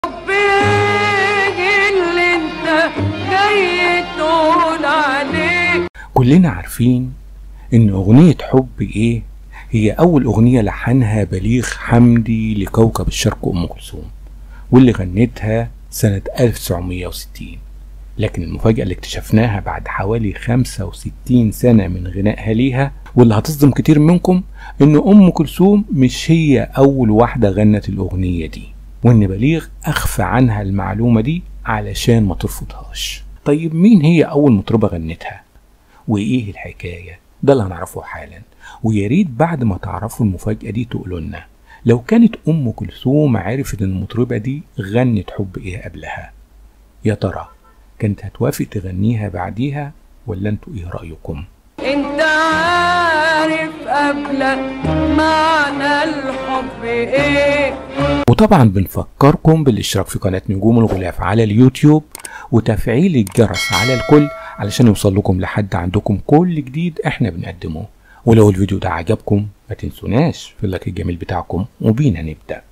اللي انت جاي تقول عليه. كلنا عارفين ان اغنية حب ايه هي اول اغنية لحنها بليغ حمدي لكوكب الشرق ام كلثوم، واللي غنتها سنة 1960. لكن المفاجأة اللي اكتشفناها بعد حوالي 65 سنة من غنائها ليها واللي هتصدم كتير منكم ان ام كلثوم مش هي اول واحدة غنت الاغنية دي، وان بليغ اخفى عنها المعلومة دي علشان ما ترفضهاش. طيب مين هي اول مطربة غنتها وايه الحكاية؟ ده اللي هنعرفه حالا، ويا ريت بعد ما تعرفوا المفاجأة دي تقولوا لنا لو كانت ام كلثوم عرفت ان المطربة دي غنت حب ايه قبلها، يا ترى كانت هتوافق تغنيها بعديها ولا انتوا ايه رأيكم؟ انت عارف قبلك معنى الحب ايه؟ وطبعا بنفكركم بالاشتراك في قناة نجوم الغلاف على اليوتيوب وتفعيل الجرس على الكل علشان يوصل لكم لحد عندكم كل جديد احنا بنقدمه. ولو الفيديو ده عجبكم ما تنسوناش في اللايك الجميل بتاعكم، وبينا نبدأ.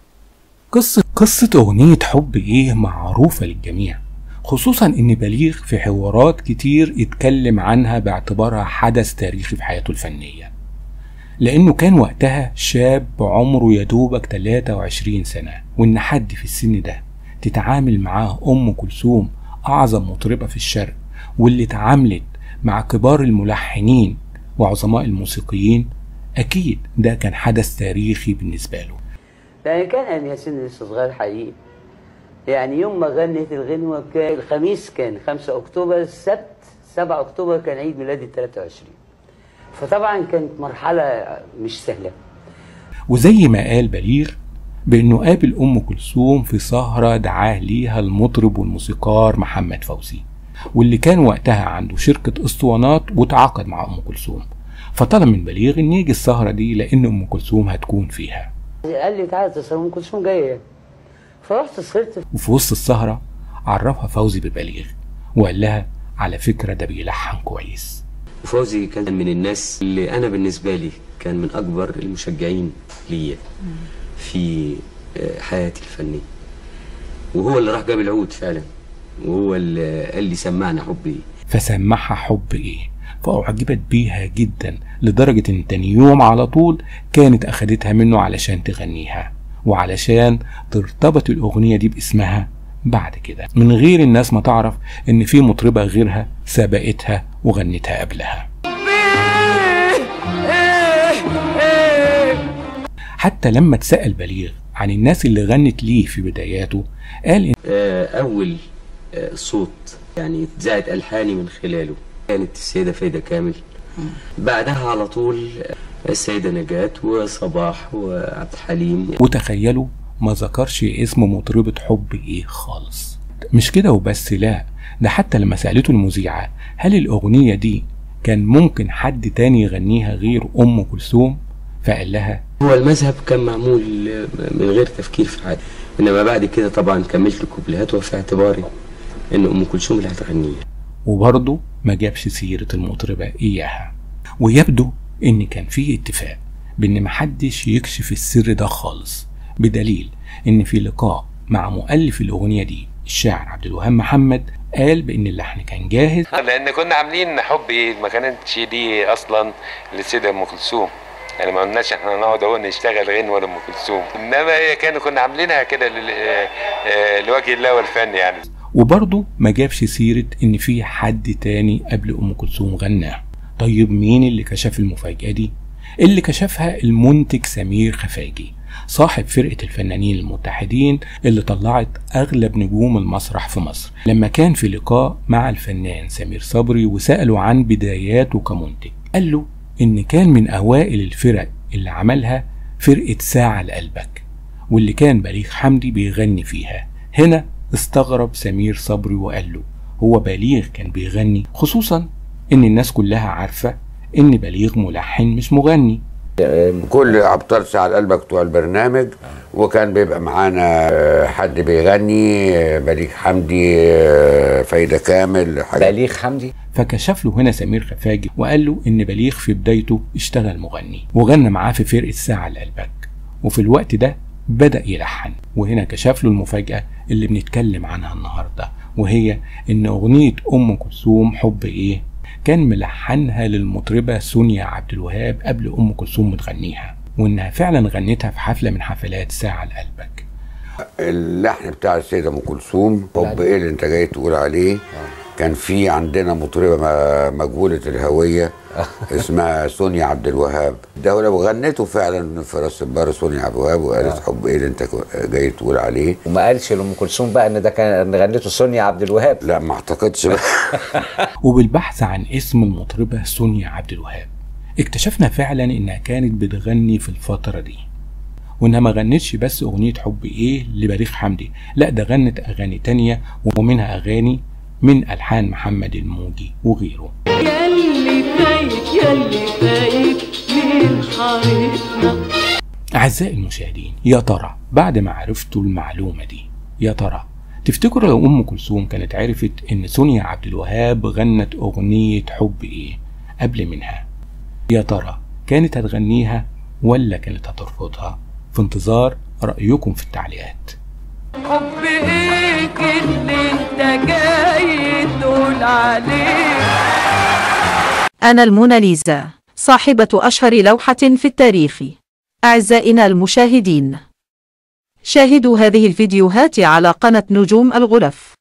قصة اغنية حب ايه معروفة للجميع، خصوصا ان بليغ في حوارات كتير اتكلم عنها باعتبارها حدث تاريخي في حياته الفنية، لانه كان وقتها شاب عمره يدوبك 23 سنة، وان حد في السن ده تتعامل معاه ام كلثوم اعظم مطربة في الشرق، واللي اتعاملت مع كبار الملحنين وعظماء الموسيقيين، اكيد ده كان حدث تاريخي بالنسبة له. يعني كان ياسين لسه صغير حقيقي، يعني يوم ما غنت الغنوة كان الخميس، كان 5 أكتوبر، السبت 7 أكتوبر كان عيد ميلادي 23. فطبعا كانت مرحلة مش سهلة. وزي ما قال بليغ بأنه قابل أم كلثوم في سهرة دعاه ليها المطرب والموسيقار محمد فوزي، واللي كان وقتها عنده شركة اسطوانات وتعاقد مع أم كلثوم، فطلب من بليغ إن يجي السهرة دي لأن أم كلثوم هتكون فيها. قال لي تعالى تسهر، أم كلثوم جاية. فرحت سهرت. وفي وسط السهرة عرفها فوزي ببليغ وقال لها على فكرة ده بيلحن كويس. فوزي كان من الناس اللي أنا بالنسبة لي كان من أكبر المشجعين ليا في حياتي الفنية، وهو اللي راح جاب العود فعلا، وهو اللي قال لي سمعنا حب ايه. فسمعها حب ايه، فأعجبت بيها جدا لدرجة ان تاني يوم على طول كانت أخدتها منه علشان تغنيها، وعلشان ترتبط الأغنية دي باسمها بعد كده من غير الناس ما تعرف ان في مطربة غيرها سبقتها وغنتها قبلها. حتى لما اتسأل بليغ عن الناس اللي غنت ليه في بداياته قال إن أول صوت يعني اتذاعت ألحاني من خلاله كانت السيدة فايدة كامل، بعدها على طول السيدة نجاة وصباح وعبد الحليم. وتخيلوا ما ذكرش اسم مطربة حب ايه خالص. مش كده وبس، لا ده حتى لما سألته المذيعة هل الأغنية دي كان ممكن حد تاني يغنيها غير أم كلثوم، فقال لها هو المذهب كان معمول من غير تفكير في حاجة، إنما بعد كده طبعا كملت الكوبليهات وفي اعتباري إن أم كلثوم اللي هتغنيها. وبرضه ما جابش سيرة المطربة إياها. ويبدو إن كان فيه اتفاق بإن محدش يكشف السر ده خالص، بدليل إن في لقاء مع مؤلف الأغنية دي الشاعر عبد الوهاب محمد قال بإن اللحن كان جاهز، لأن كنا عاملين حب إيه، ما كانتش دي أصلا للسيدة أم كلثوم، يعني ما قلناش احنا نقعد اهو نشتغل غنوة لأم كلثوم، إنما هي كنا عاملينها كده لوجه الله والفن يعني. وبرضه ما جابش سيرة إن في حد تاني قبل أم كلثوم غناها. طيب مين اللي كشف المفاجأة دي؟ اللي كشفها المنتج سمير خفاجي، صاحب فرقة الفنانين المتحدين اللي طلعت أغلب نجوم المسرح في مصر، لما كان في لقاء مع الفنان سمير صبري وسأله عن بداياته كمنتج. قال له إن كان من أوائل الفرق اللي عملها فرقة ساعة لقلبك، واللي كان بليغ حمدي بيغني فيها. هنا استغرب سمير صبري وقال له هو بليغ كان بيغني، خصوصا ان الناس كلها عارفة ان بليغ ملحن مش مغني. كل ابطال ساعة قلبك بتوع البرنامج، وكان بيبقى معانا حد بيغني، بليغ حمدي، فايدة كامل، بليغ حمدي. فكشف له هنا سمير خفاجي وقال له ان بليغ في بدايته اشتغل مغني وغنى معاه في فرقة ساعة لقلبك، وفي الوقت ده بدأ يلحن. وهنا كشف له المفاجأة اللي بنتكلم عنها النهاردة، وهي إن أغنية أم كلثوم حب إيه كان ملحنها للمطربة سونيا عبد الوهاب قبل أم كلثوم متغنيها، وإنها فعلا غنتها في حفلة من حفلات ساعة لقلبك. اللحن بتاع السيدة أم كلثوم حب إيه اللي أنت جاي تقول عليه، كان في عندنا مطربة مجهولة الهوية اسمها سونيا عبد الوهاب، ده لو غنته فعلا في راس البر سونيا عبد الوهاب وقالت حب ايه اللي انت جاي تقول عليه. وما قالش لأم كلثوم بقى ان ده كان غنته سونيا عبد الوهاب؟ لا ما اعتقدش بقى. وبالبحث عن اسم المطربة سونيا عبد الوهاب اكتشفنا فعلا انها كانت بتغني في الفترة دي، وانها ما غنتش بس اغنية حب ايه لبليغ حمدي، لا ده غنت اغاني تانية، ومنها اغاني من ألحان محمد الموجي وغيره. ياللي فايت ياللي فايت من حارتنا. أعزائي المشاهدين، يا ترى بعد ما عرفتوا المعلومة دي، يا ترى تفتكروا لو أم كلثوم كانت عرفت إن سونيا عبد الوهاب غنت أغنية حب إيه قبل منها، يا ترى كانت هتغنيها ولا كانت هترفضها؟ في انتظار رأيكم في التعليقات. حب ايه اللي انت جاي تقول عليه؟ أنا الموناليزا، صاحبة أشهر لوحة في التاريخ. أعزائنا المشاهدين، شاهدوا هذه الفيديوهات على قناة نجوم الغرف.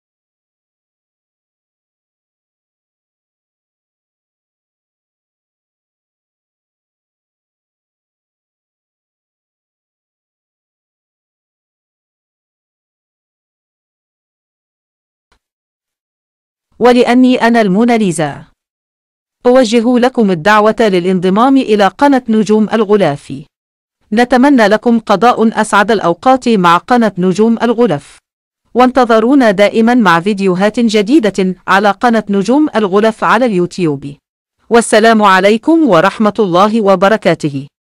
ولأني أنا الموناليزا، أوجه لكم الدعوة للانضمام إلى قناة نجوم الغلاف. نتمنى لكم قضاء أسعد الأوقات مع قناة نجوم الغلاف، وانتظرونا دائما مع فيديوهات جديدة على قناة نجوم الغلاف على اليوتيوب. والسلام عليكم ورحمة الله وبركاته.